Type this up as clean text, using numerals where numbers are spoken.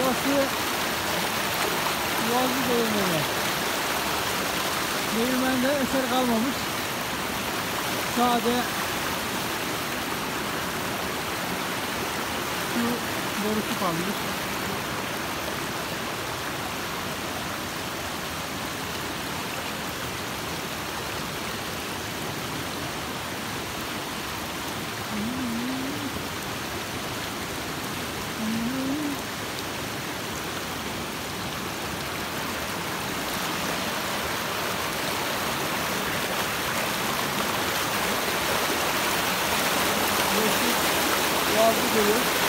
Burası Boğazlı Değirmeni. Değirmende eser kalmamış. Sade şu borusu kalmış. Boğazlı geliyor.